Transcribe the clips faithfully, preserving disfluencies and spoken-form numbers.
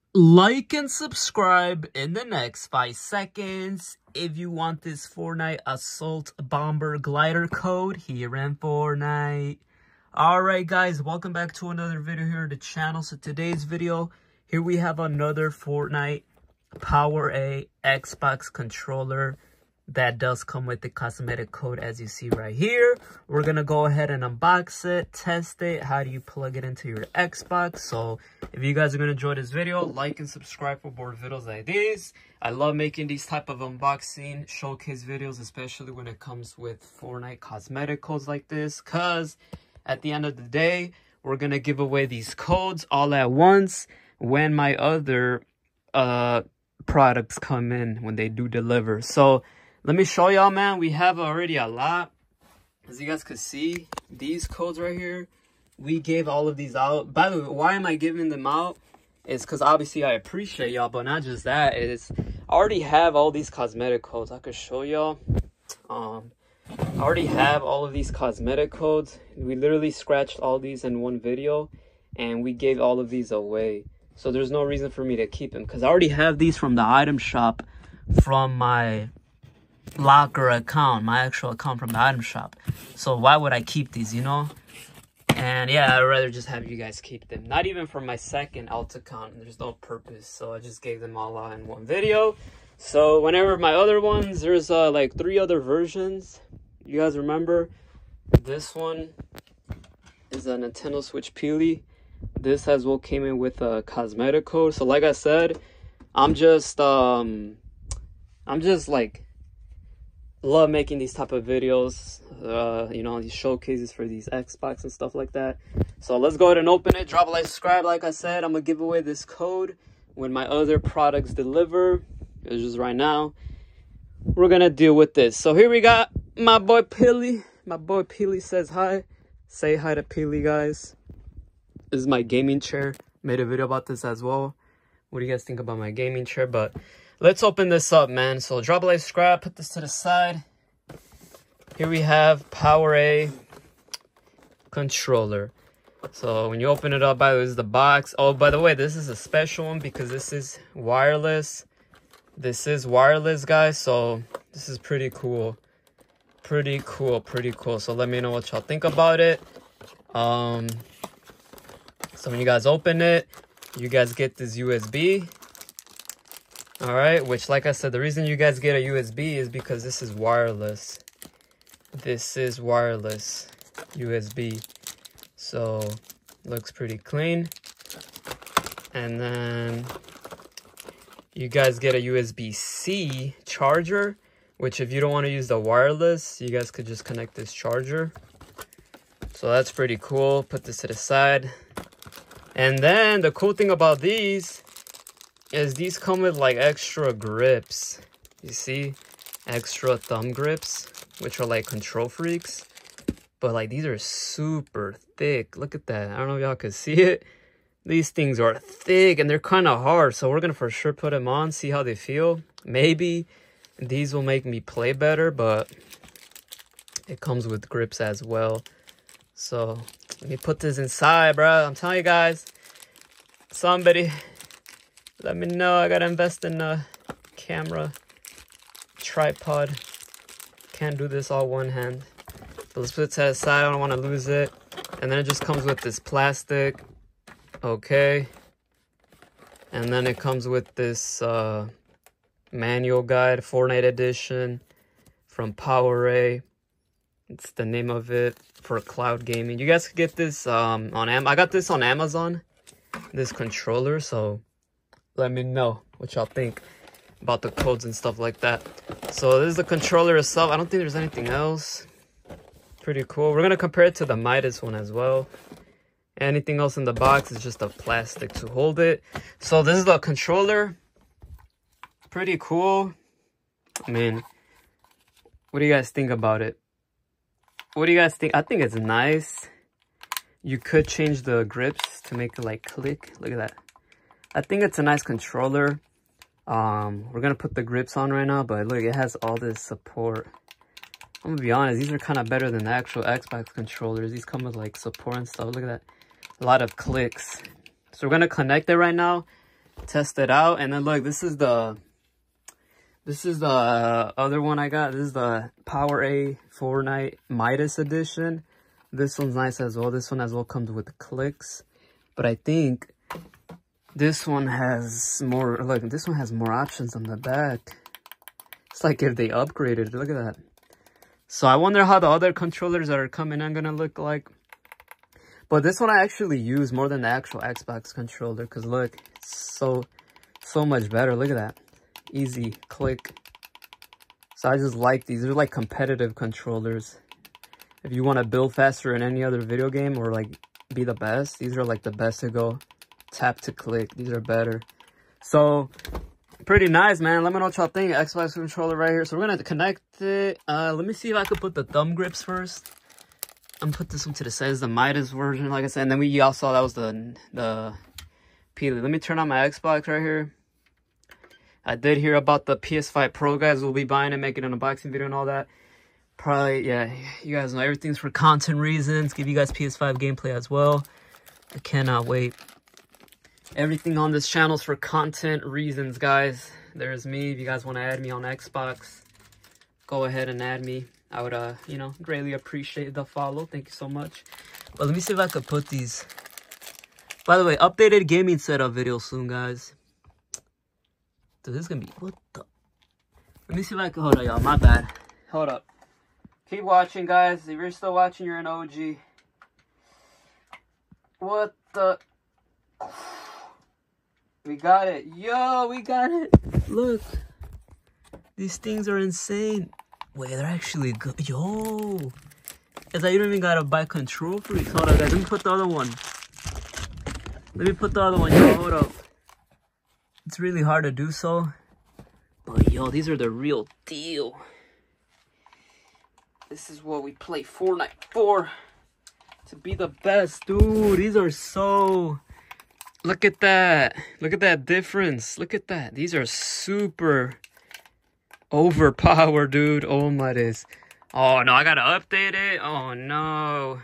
Like and subscribe in the next five seconds if you want this Fortnite Assault Bomber Glider code here in Fortnite. Alright guys, welcome back to another video here on the channel. So today's video, here we have another Fortnite PowerA Xbox controller that does come with the cosmetic code as you see right here. We're gonna go ahead and unbox it, test it. How do you plug it into your Xbox? So if you guys are gonna enjoy this video, like and subscribe for more videos like these. I love making these type of unboxing showcase videos, especially when it comes with Fortnite cosmetic codes like this, because at the end of the day, we're gonna give away these codes all at once when my other uh products come in, when they do deliver. So let me show y'all, man. We have already a lot. As you guys can see, these codes right here, we gave all of these out. By the way, why am I giving them out? It's because obviously I appreciate y'all, but not just that. It's I already have all these cosmetic codes. I could show y'all. Um, I already have all of these cosmetic codes. We literally scratched all these in one video, and we gave all of these away. So there's no reason for me to keep them, because I already have these from the item shop from my locker account, my actual account from the item shop. So why would I keep these, you know? And yeah, I'd rather just have you guys keep them. Not even for my second alt account. There's no purpose. So I just gave them all out in one video. So whenever my other ones, there's uh, like three other versions. You guys remember? This one is a Nintendo Switch Peely. This as well came in with a cosmetic code. So like I said, I'm just, um, I'm just like, love making these type of videos, uh you know, these showcases for these Xbox and stuff like that. So let's go ahead and open it. Drop a like, subscribe. Like I said, I'm gonna give away this code when my other products deliver. It's just right now we're gonna deal with this. So here we got my boy Peely. My boy Peely says hi. Say hi to Peely, guys. This is my gaming chair. Made a video about this as well. What do you guys think about my gaming chair? But let's open this up, man. So drop a like, subscribe, put this to the side. Here we have PowerA controller. So when you open it up, by the way, this is the box. Oh, by the way, this is a special one because this is wireless. This is wireless, guys. So this is pretty cool. Pretty cool, pretty cool. So let me know what y'all think about it. Um, so when you guys open it, you guys get this U S B. All right, which, like I said, the reason you guys get a U S B is because this is wireless. This is wireless U S B. So, looks pretty clean. And then you guys get a U S B C charger, which if you don't want to use the wireless, you guys could just connect this charger. So that's pretty cool. Put this to the side. And then the cool thing about these is these come with like extra grips. You see, extra thumb grips, which are like Control Freaks, but like these are super thick. Look at that. I don't know if y'all can see it. These things are thick and they're kind of hard, so we're gonna for sure put them on, see how they feel. Maybe these will make me play better, but it comes with grips as well. So let me put this inside, bro. I'm telling you guys, somebody let me know. I gotta invest in a camera tripod. Can't do this all one hand. But let's put it to the side. I don't want to lose it. And then it just comes with this plastic. Okay. And then it comes with this uh, manual guide, Fortnite edition from PowerA. It's the name of it, for cloud gaming. You guys could get this um, on Am. I got this on Amazon, this controller. So let me know what y'all think about the codes and stuff like that. So this is the controller itself. I don't think there's anything else. Pretty cool. We're gonna compare it to the Midas one as well. Anything else in the box is just a plastic to hold it. So this is the controller. Pretty cool. I mean, what do you guys think about it? What do you guys think? I think it's nice. You could change the grips to make it like click. Look at that. I think it's a nice controller. Um, we're gonna put the grips on right now, but look, it has all this support. I'm gonna be honest, these are kind of better than the actual Xbox controllers. These come with like support and stuff. Look at that. A lot of clicks. So we're gonna connect it right now. test it out. And then look, this is the this is the uh, other one I got. This is the PowerA Fortnite Midas edition. This one's nice as well. This one as well comes with clicks, but I think this one has more. Look, this one has more options on the back. It's like if they upgraded. Look at that. So I wonder how the other controllers that are coming in gonna look like. But this one I actually use more than the actual Xbox controller, because look, it's so so much better. Look at that. Easy click. So I just like these. They're like competitive controllers. If you want to build faster in any other video game or like be the best, these are like the best to go tap to click. These are better. So pretty nice, man. Let me know what y'all think. Xbox controller right here. So we're gonna connect it. Uh, let me see if I could put the thumb grips first. I'm gonna put this one to the side. It's the Midas version, like I said. And then we all saw that was the the P. Let me turn on my Xbox right here. I did hear about the P S five Pro, guys. We'll be buying it, making an unboxing video and all that. Probably, yeah, you guys know everything's for content reasons. Give you guys P S five gameplay as well. I cannot wait. Everything on this channel is for content reasons, guys. There's me. If you guys want to add me on Xbox, go ahead and add me. I would, uh, you know, greatly appreciate the follow. Thank you so much. But let me see if I could put these. By the way, updated gaming setup video soon, guys. Dude, this is gonna be, what the? Let me see if I can, hold on, y'all. My bad. Hold up. Keep watching, guys. If you're still watching, you're an O G. What the? We got it. Yo, we got it. Look. These things are insane. Wait, they're actually good. Yo. It's like you don't even gotta buy control freaks. Hold on, guys. Let me put the other one. Let me put the other one. Yo, hold up. It's really hard to do so. But, yo, these are the real deal. This is what we play Fortnite for. To be the best, dude. These are so... Look at that. Look at that difference. Look at that. These are super overpowered, dude. Oh my days. Oh no, I gotta update it. Oh no.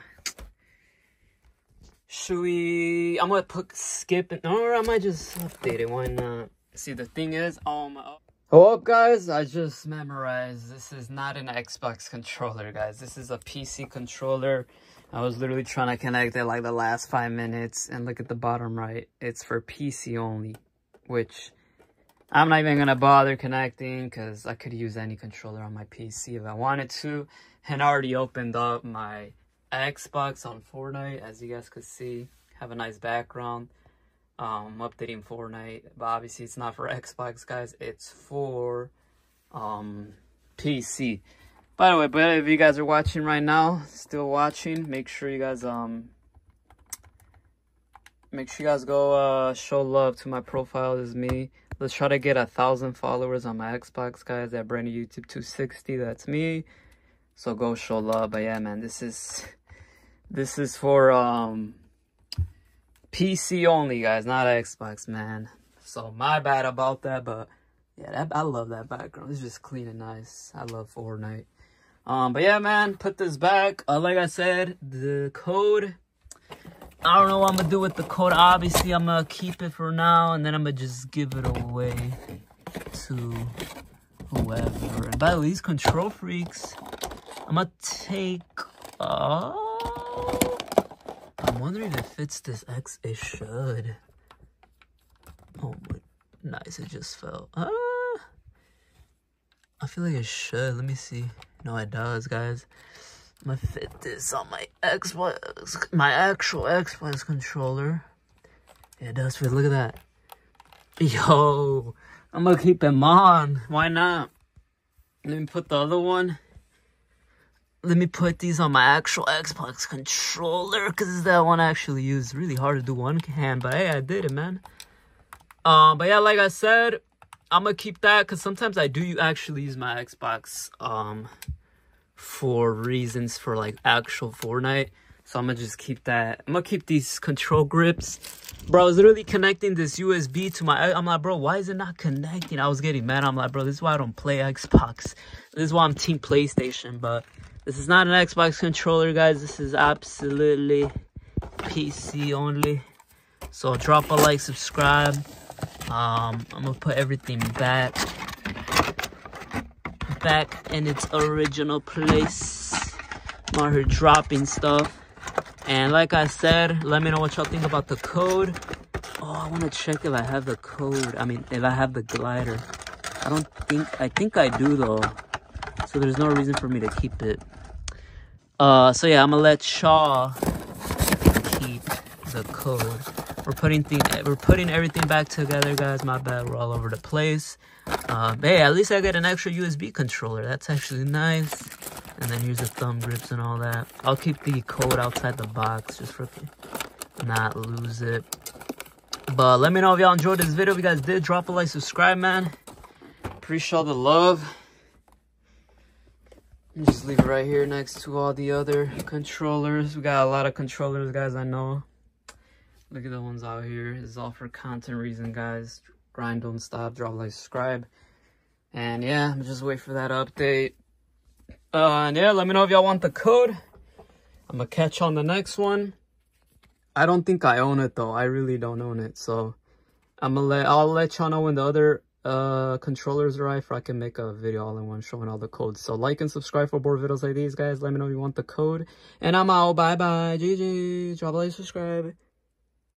Should we... I'm gonna put skip it. Or I might just update it. Why not? See, the thing is, oh my... Hold up, guys. I just memorized. This is not an Xbox controller, guys. This is a P C controller. I was literally trying to connect it like the last five minutes. And look at the bottom right. It's for P C only. Which I'm not even going to bother connecting, because I could use any controller on my P C if I wanted to. And I already opened up my Xbox on Fortnite. As you guys could see. Have a nice background. Um, updating Fortnite, but obviously it's not for Xbox, guys. It's for um P C. By the way, but if you guys are watching right now, still watching, make sure you guys um make sure you guys go uh show love to my profile. This is me. Let's try to get a thousand followers on my Xbox, guys. At Brand New YouTube two sixty. That's me. So go show love. But yeah, man, this is this is for um. P C only, guys, not Xbox, man. So my bad about that, but yeah, that, I love that background. It's just clean and nice. I love Fortnite. Um, but yeah, man, put this back. Uh, like I said, the code. I don't know what I'm gonna do with the code. Obviously, I'm gonna keep it for now, and then I'm gonna just give it away to whoever. And by the way, these control freaks, I'm gonna take. Uh, I'm wondering if it fits this X. It should. Oh, but nice. It just fell. Ah, I feel like it should. Let me see. No, it does, guys. I'm gonna fit this on my Xbox, my actual Xbox controller. Yeah, it does fit. Look at that. Yo, I'm gonna keep them on. Why not? Let me put the other one. Let me put these on my actual Xbox controller, because that one I actually use. Really hard to do one hand, but hey, I did it, man. Um, but yeah, like I said, I'm gonna keep that, because sometimes I do actually use my Xbox um for reasons for like actual Fortnite. So I'm gonna just keep that. I'm gonna keep these control grips. Bro, I was literally connecting this U S B to my... I'm like, bro, why is it not connecting? I was getting mad. I'm like, bro, this is why I don't play Xbox. This is why I'm Team PlayStation, but... This is not an Xbox controller, guys. This is absolutely P C only. So drop a like, subscribe. Um, I'm gonna put everything back, back in its original place. I'm out here dropping stuff. And like I said, let me know what y'all think about the code. Oh, I want to check if I have the code. I mean, if I have the glider. I don't think, I think I do though. So there's no reason for me to keep it. Uh, so yeah, I'm gonna let y'all keep the code. We're putting thing, we're putting everything back together, guys. My bad, we're all over the place. Uh, hey, at least I get an extra U S B controller. That's actually nice. And then here's the thumb grips and all that. I'll keep the code outside the box just for not lose it. But let me know if y'all enjoyed this video. If you guys did, drop a like, subscribe, man. Appreciate all the love. Just leave it right here next to all the other controllers. We got a lot of controllers, guys, I know. Look at the ones out here. It's all for content reason, guys. Grind, don't stop. Drop a like, subscribe. And yeah, I'm just wait for that update. Uh, and yeah, let me know if y'all want the code. I'm gonna catch on the next one. I don't think I own it though. I really don't own it. So I'm gonna let I'll let y'all know when the other uh controllers arrive, or I can make a video all in one showing all the codes. So like and subscribe for more videos like these, guys. Let me know if you want the code. And I'm out. Bye bye. G G. Drop a like, subscribe.